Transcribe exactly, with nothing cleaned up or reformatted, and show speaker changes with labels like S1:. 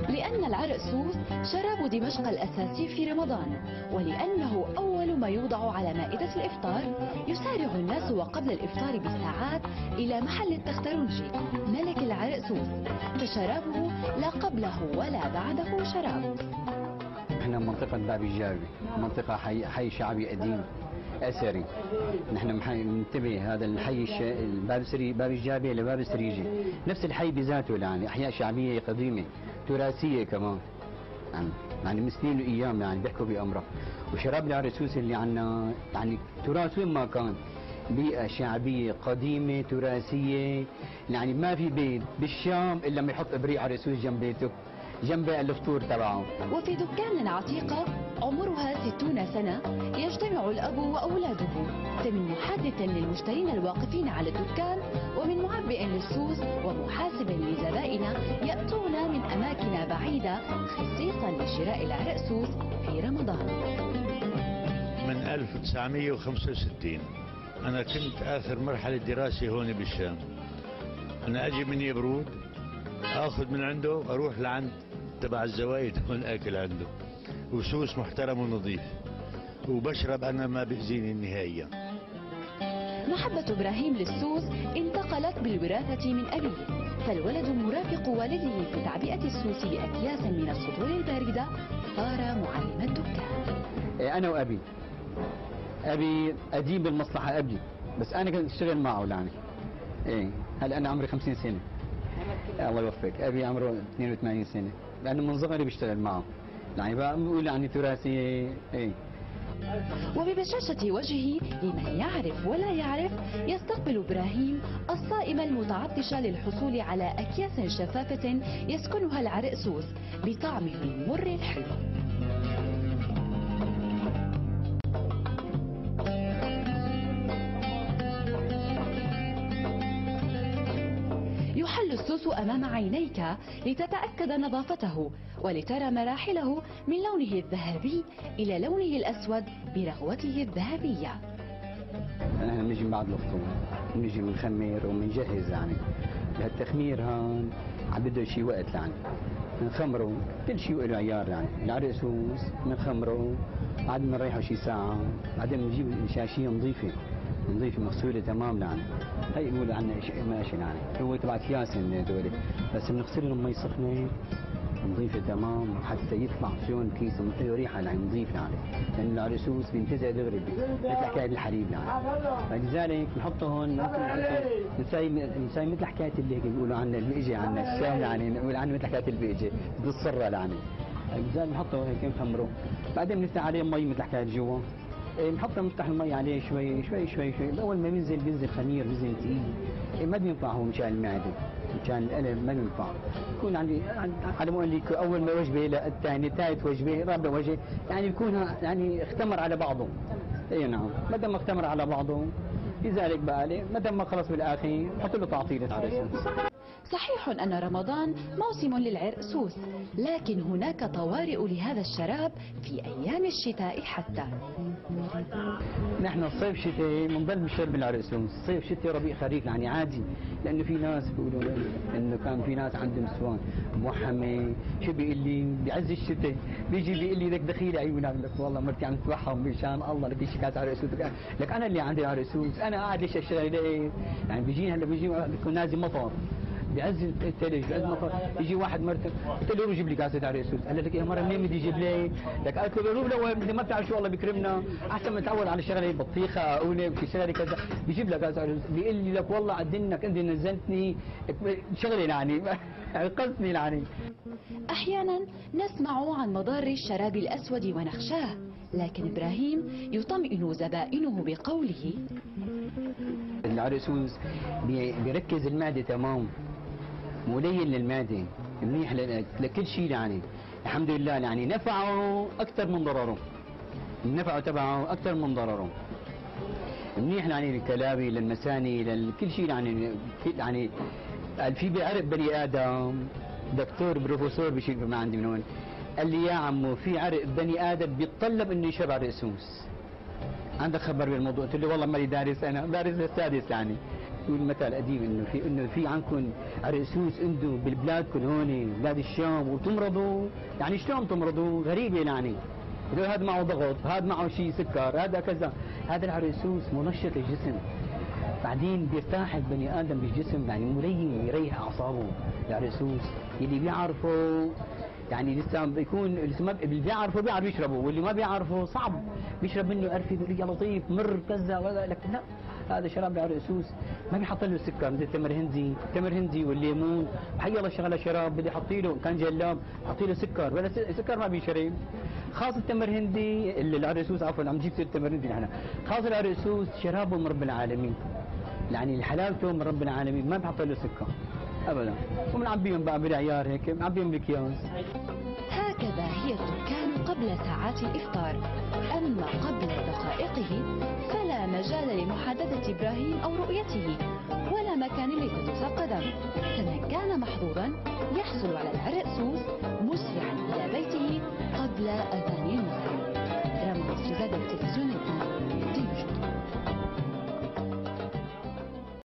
S1: لأن العرقسوس شراب دمشق الأساسي في رمضان، ولأنه أول ما يوضع على مائدة الإفطار، يسارع الناس وقبل الإفطار بساعات إلى محل التخترنجي ملك العرقسوس، فشرابه لا قبله ولا بعده شراب.
S2: احنا منطقة باب الجابي، منطقة حي, حي شعبي قديم أثري. نحن ننتبه هذا الحي الش... باب سري باب الجابي لباب السريجي، نفس الحي بذاته يعني أحياء شعبية قديمة تراثية كمان، يعني يعني من سنين وأيام يعني بيحكوا بأمره. وشراب العرقسوس اللي عنا يعني تراث وين ما كان، بيئة شعبية قديمة تراثية، يعني ما في بيت بالشام إلا لما يحط إبريق عرقسوس جنب بيته، جنب الفطور تبعه.
S1: وفي دكان عتيقة عمرها ستون سنة يجتمع الأب وأولاده، فمن محدث للمشترين الواقفين على الدكان، ومن معبئ للسوس ومحاسب لزبائن يأتون من أماكن بعيدة خصيصا لشراء العرقسوس في رمضان.
S3: من ألف وتسعمئة وخمسة وستين أنا كنت آخر مرحلة دراسة هون بالشام. أنا أجي من يبرود أخذ من عنده أروح لعند تبع الزوايد هون آكل عنده، وسوس محترم ونظيف، وبشرب أنا ما بيأذيني النهائيا.
S1: محبة إبراهيم للسوس انتقلت بالوراثة من أبيه، فالولد مرافق والده في تعبئة السوس بأكياس من السطور الباردة، صار معلم الدكان.
S2: أنا وأبي، أبي قديم بالمصلحة قبلي، بس أنا كنت أشتغل معه يعني. إيه هلا أنا عمري خمسين سنة. الله يوفقك. أبي عمره اثنين وثمانين سنة، لأنه من صغري بشتغل معه، يعني بقول يعني تراثية. إيه.
S1: وببشاشة وجهه لمن يعرف ولا يعرف، يستقبل إبراهيم الصائم المتعطش للحصول على أكياس شفافة يسكنها العرقسوس بطعمه المر الحلو. يحل السوس أمام عينيك لتتأكد نظافته، ولترى مراحله من لونه الذهبي إلى لونه الأسود برغوته الذهبية.
S2: نحن بنجي من بعد الفطور، بنجي بنخمر وبنجهز يعني. التخمير هون عم بده شي وقت يعني. بنخمره، كل شيء له عيار يعني. العرقسوس بنخمره، بعدين بنريحه شي ساعة، بعدين بنجيب شاشية نظيفة، نظيفة مغسولة تمام يعني. هي بيقولوا عنها شيء ماشي يعني، هو تبع اكياس هذول، بس بنغسلهم مي سخنة نظيفة تمام حتى يطلع فيهم كيس له ريحة يعني نظيف يعني، لأن العرقسوس بينتزع دغري مثل حكاية الحليب يعني. فلذلك بنحطه هون بنساوي بنساوي مثل حكاية اللي هيك بيقولوا عنها البقجة، عنا الشام يعني نقول عنه مثل حكاية البقجة بالصرة يعني. لذلك بنحطه هيك نخمره، بعدين بنفتح عليه مي مثل حكاية جوا، نحط نفتح المي عليه شوي شوي شوي شوي. اول ما بينزل بينزل خمير، بينزل ثقيل، ما بينفع هو مشان المعده، مشان القلب ما بينفع. يكون عندي على ما اقول لك اول ما وجبه للثاني، ثالث وجبه، رابع وجبه، يعني يكون يعني اختمر على بعضه. اي نعم، ما دام اختمر على بعضه لذلك بقى لي ما دام ما خلص بالاخير نحط له تعطيله عرقسوس.
S1: صحيح أن رمضان موسم للعرقسوس، لكن هناك طوارئ لهذا الشراب في أيام الشتاء حتى.
S2: نحن الصيف شتاء بنضل بنشرب العرقسوس، صيف شتاء ربيع خريف يعني عادي، لأنه في ناس بيقولوا إنه كان في ناس عندهم نسوان موحمة، شو بيقول لي بعز الشتاء بيجي بيقول لي لك دخيلي عيونك، لك والله مرتي عم تتوحم مشان الله لك شي كاس عرقسوس، لك أنا اللي عندي عرقسوس، أنا قاعد ليش أشتغل ليه؟ يعني بيجيني هلا بيجي بيكون نازل مطر بعز الثلج بعز المطر، يجي واحد مرته قلت له روح جيب لي كاسه عرقسوس، قال لك يا مره منين بدي اجيب لي؟ لك قالت له روح لو بدي ما بتعرف شو الله بيكرمنا، احسن ما تعود على شغله بطيخه قونه بشي شغله كذا، بيجيب لك كاسه عرقسوس، بيقول لي لك والله عدنك انت نزلتني شغله يعني عقصني يعني.
S1: احيانا نسمع عن مضار الشراب الاسود ونخشاه، لكن ابراهيم يطمئن زبائنه بقوله
S2: العرقسوس بيركز المعده تمام، ملين للمعده، منيح لكل شيء يعني. الحمد لله يعني نفعه اكثر من ضرره، النفع تبعه اكثر من ضرره. منيح يعني للكلابي للمساني لكل شيء يعني. يعني في بعرق بني ادم دكتور بروفيسور بشيء ما عندي من هون قال لي يا عمو في عرق بني ادم بيتطلب انه يشرب عرقسوس، عندك خبر بالموضوع؟ قلت له والله مالي دارس، انا دارس للسادس يعني. يقول المثل القديم انه في انه في عندكم عرقسوس عنده بالبلادكم هون بلاد الشام وتمرضوا، يعني شلون تمرضوا؟ غريبه يعني. يقول هذا معه ضغط، هذا معه شيء سكر، هذا كذا. هذا العرقسوس منشط الجسم، بعدين بيرتاح البني ادم بالجسم، يعني مريح يريح اعصابه. العرقسوس اللي بيعرفه يعني لسه بيكون لسه ما اللي بيعرفه بيعرف يشربه، واللي ما بيعرفه صعب بيشرب منه قرفه بيقول يا لطيف مر كذا ولا، لكن لا، هذا شراب عرقسوس ما بيحط له سكر مثل التمر هندي، التمر هندي والليمون وحي الله شغله شراب بده يحط له كان جلاب يحط له سكر، ولا سكر ما بيشرب. خاص التمر هندي العرقسوس، عفوا عم نجيب سيره التمر هندي نحن، خاص العرقسوس شرابه من رب العالمين، يعني حلاوته من رب العالمين ما بحط له سكر ابدا، وبنعبيهم بقى بالعيار هيك بنعبيهم باكياس.
S1: هكذا هي الدكان قبل ساعات الإفطار، أما قبل دقائقه فلا مجال لمحادثة إبراهيم أو رؤيته، ولا مكان لتدوس قدم، فمن كان محظوظا يحصل على العرقسوس مسرعا إلى بيته قبل أذان المغرب.